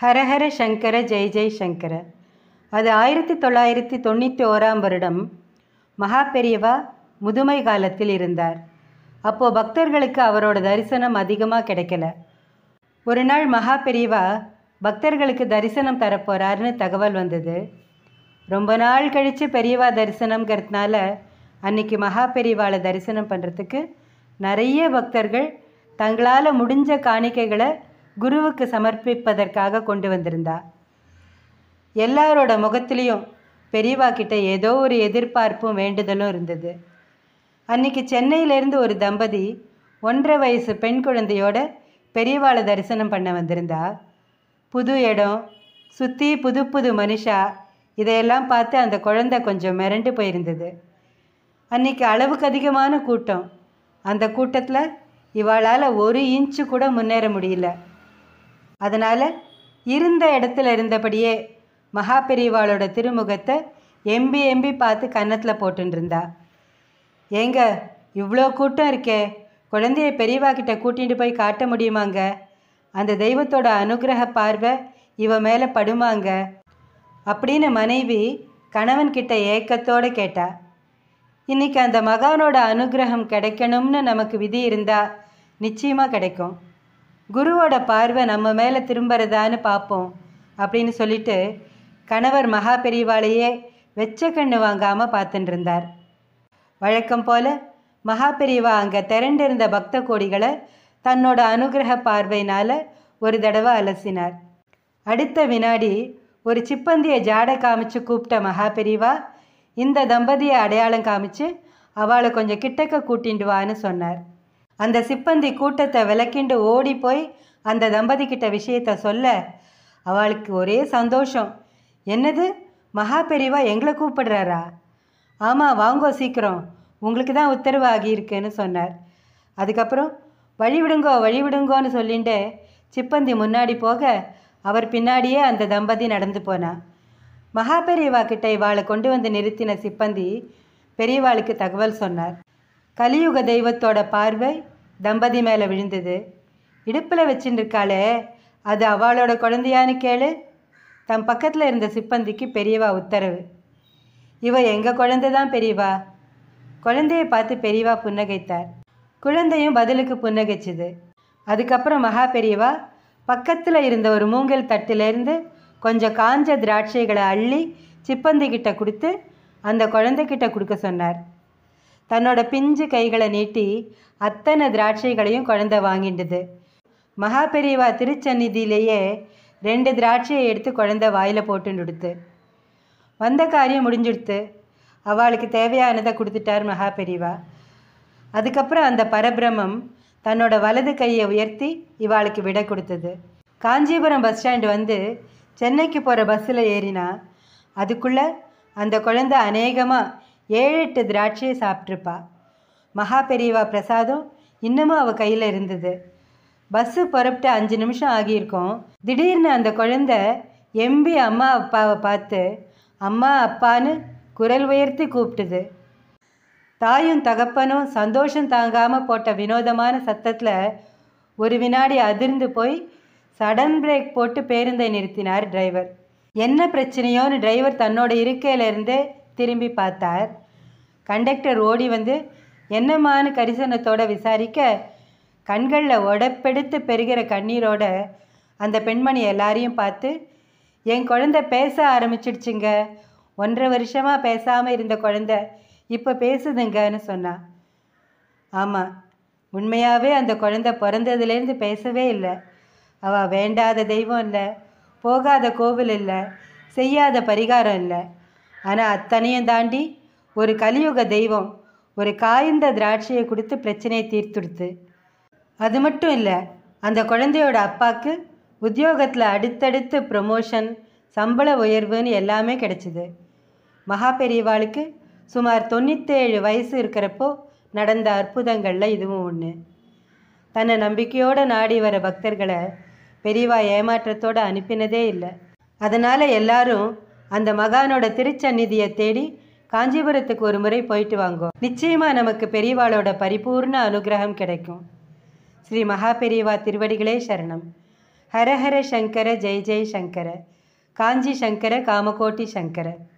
ஹரஹர சங்கர ஜெய் ஜெய் சங்கர. அது 1991 வருடம். மகாபெரியவா முதுமை காலத்தில் இருந்தார். அப்போது பக்தர்களுக்கு அவரோட தரிசனம் அதிகமாக கிடைக்கல. ஒரு நாள் மகாபெரியவா பக்தர்களுக்கு தரிசனம் தரப்போகிறாருன்னு தகவல் வந்தது. ரொம்ப நாள் கழித்து பெரியவா தரிசனம்ங்கிறதுனால அன்றைக்கி மகாபெரியவாளை தரிசனம் பண்ணுறதுக்கு நிறைய பக்தர்கள் தங்களால் முடிஞ்ச காணிக்கைகளை குருவுக்கு சமர்ப்பிப்பதற்காக கொண்டு வந்திருந்தா. எல்லாரோட முகத்திலையும் பெரியவா கிட்ட ஏதோ ஒரு எதிர்பார்ப்பும் வேண்டுதலும் இருந்தது. அன்றைக்கி சென்னையிலேருந்து ஒரு தம்பதி 1.5 வயசு பெண் குழந்தையோட பெரியவாளை தரிசனம் பண்ண வந்திருந்தா. புது இடம், சுற்றி புது புது மனுஷா, இதையெல்லாம் பார்த்து அந்த குழந்தை கொஞ்சம் மிரண்டு போயிருந்தது. அன்றைக்கி அளவுக்கு அதிகமான கூட்டம். அந்த கூட்டத்தில் இவாளால் 1 இன்ச்சு கூட முன்னேற முடியல. அதனால் இருந்த இடத்துல இருந்தபடியே மகாபெரியவாளோட திருமுகத்தை எம்பி பார்த்து கன்னத்தில் போட்டுருந்தா. ஏங்க, இவ்வளோ கூட்டம் இருக்கே, குழந்தைய பெரியவா கிட்ட கூட்டிகிட்டு போய் காட்ட முடியுமாங்க? அந்த தெய்வத்தோட அனுகிரக பார்வை இவ மேலே படுமாங்க அப்படின்னு மனைவி கணவன்கிட்ட ஏக்கத்தோடு கேட்டா. இன்றைக்கி அந்த மகானோட அனுகிரகம் கிடைக்கணும்னு நமக்கு விதி இருந்தால் நிச்சயமாக கிடைக்கும். குருவோட பார்வை நம்ம மேலே திரும்புறதான்னு பார்ப்போம் அப்படின்னு சொல்லிட்டு கணவர் மகாபெரியவாளையே வெச்ச கண்ணு வாங்காமல் பார்த்துட்டு இருந்தார். வழக்கம் போல் மகாபெரியவா அங்கே திரண்டிருந்த பக்த கோடிகளை தன்னோட அனுகிரக பார்வையினால் ஒரு தடவை அலசினார். அடுத்த வினாடி ஒரு சிப்பந்தியை ஜாடை காமிச்சு கூப்பிட்ட மகாபெரியவா இந்த தம்பதியை அடையாளம் காமிச்சு அவளை கொஞ்சம் கிட்டக்க கூட்டிண்டு வான்னு சொன்னார். அந்த சிப்பந்தி கூட்டத்தை விலக்கிண்டு ஓடி போய் அந்த தம்பதி கிட்ட விஷயத்தை சொல்ல அவளுக்கு ஒரே சந்தோஷம். என்னது, மகாபெரியவா எங்களை கூப்பிடுறாரா? ஆமாம், வாங்கோ சீக்கிரம், உங்களுக்கு தான் உத்தரவு ஆகியிருக்குன்னு சொன்னார். அதுக்கப்புறம் வழிவிடுங்கோன்னு சொல்லிட்டு சிப்பந்தி முன்னாடி போக அவர் பின்னாடியே அந்த தம்பதி நடந்து போனா. மகாபெரியவா கிட்ட இவாளை கொண்டு வந்து நிறுத்தின சிப்பந்தி பெரியவாளுக்கு தகவல் சொன்னார். கலியுக தெய்வத்தோட பார்வை தம்பதி மேலே விழுந்தது. இடுப்பில் வச்சுருக்காளே, அது அவளோட குழந்தையான்னு கேளு. தம் பக்கத்தில் இருந்த சிப்பந்திக்கு பெரியவா உத்தரவு. இவ எங்கள் குழந்தை தான் பெரியவா. குழந்தையை பார்த்து பெரியவா புன்னகைத்தார். குழந்தையும் பதிலுக்கு புன்னகைச்சுது. அதுக்கப்புறம் மகாபெரியவா பக்கத்தில் இருந்த ஒரு மூங்கல் தட்டிலேருந்து கொஞ்சம் காஞ்ச திராட்சைகளை அள்ளி சிப்பந்தி கிட்ட கொடுத்து அந்த குழந்தைகிட்ட கொடுக்க சொன்னார். தன்னோட பிஞ்சு கைகளை நீட்டி அத்தனை திராட்சைகளையும் குழந்தை வாங்கிண்டுது. மகாபெரியவா திருச்சந்நிதியிலேயே 2 திராட்சையை எடுத்து குழந்தை வாயில் போட்டுடுத்து. வந்த காரியம் முடிஞ்சுடுத்து. அவளுக்கு தேவையானதை கொடுத்துட்டார் மகாபெரியவா. அதுக்கப்புறம் அந்த பரபிரமம் தன்னோட வலது கையை உயர்த்தி இவாளுக்கு விடை கொடுத்தது. காஞ்சிபுரம் பஸ் ஸ்டாண்டு வந்து சென்னைக்கு போகிற பஸ்ஸில் ஏறினா அதுக்குள்ளே அந்த குழந்தை அநேகமாக 7-8 திராட்சையை சாப்பிட்ருப்பா. மகாபெரியவா பிரசாதம் இன்னமும் அவள் கையில் இருந்தது. பஸ்ஸு புறப்பட்டு 5 நிமிஷம் ஆகியிருக்கோம். திடீர்னு அந்த குழந்தை எம்பி அம்மா அப்பாவை பார்த்து அம்மா அப்பான்னு குரல் உயர்த்தி கூப்பிட்டுது. தாயும் தகப்பனும் சந்தோஷம் தாங்காமல் போட்ட வினோதமான சத்தத்தில் ஒரு வினாடி அதிர்ந்து போய் சடன் பிரேக் போட்டு பேருந்தை நிறுத்தினார் டிரைவர். என்ன பிரச்சனையோன்னு டிரைவர் தன்னோட இருக்கையிலேருந்தே திரும்பி பார்த்தார். கண்டக்டர் ஓடி வந்து என்னம்மான்னு கரிசனத்தோடு விசாரிக்க கண்களில் உடப்பெடுத்து பெறுகிற கண்ணீரோட அந்த பெண்மணி எல்லாரையும் பார்த்து, என் குழந்தை பேச ஆரம்பிச்சிடுச்சுங்க, 1.5 வருஷமாக பேசாமல் இருந்த குழந்தை இப்போ பேசுதுங்கன்னு சொன்னா. ஆமாம், உண்மையாகவே அந்த குழந்தை பிறந்ததுலேருந்து பேசவே இல்லை. அவள் வேண்டாத தெய்வம் இல்லை, போகாத கோவில் இல்லை, செய்யாத பரிகாரம் இல்லை. ஆனால் அத்தனையும் தாண்டி ஒரு கலியுக தெய்வம் ஒரு காய்ந்த திராட்சையை கொடுத்து பிரச்சனையை தீர்த்துடுத்து. அது மட்டும் இல்லை, அந்த குழந்தையோட அப்பாவுக்கு உத்தியோகத்தில் அடுத்தடுத்து ப்ரமோஷன், சம்பள உயர்வுன்னு எல்லாமே கிடைச்சிது. மகாபெரியவாளுக்கு சுமார் 97 வயசு இருக்கிறப்போ நடந்த அற்புதங்களில் இதுவும் ஒன்று. தன்னை நம்பிக்கையோடு நாடி வர பக்தர்களை பெரியவா ஏமாற்றத்தோடு அனுப்பினதே இல்லை. அதனால் எல்லாரும் அந்த மகானோட திருச்சந்நிதியை தேடி காஞ்சிபுரத்துக்கு ஒரு முறை போயிட்டு வாங்கோ. நிச்சயமாக நமக்கு பெரியவாளோட பரிபூர்ண அனுகிரகம் கிடைக்கும். ஸ்ரீ மகாபெரியவா திருவடிகளே சரணம். ஹரஹர சங்கர ஜெய ஜெய சங்கர காஞ்சி சங்கர காமகோட்டி சங்கர.